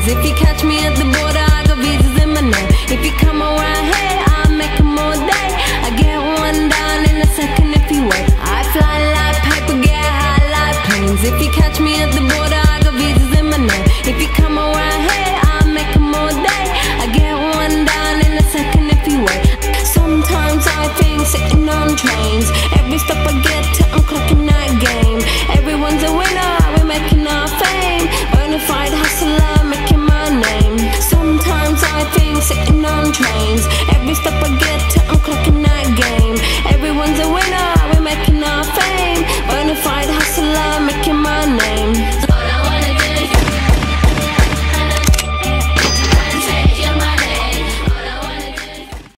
planes. If you catch me at the border, I got visas in my name. If you come around here, I'll make them all day. I get one down in a second if you wait. I fly like paper, get high like planes. If you catch me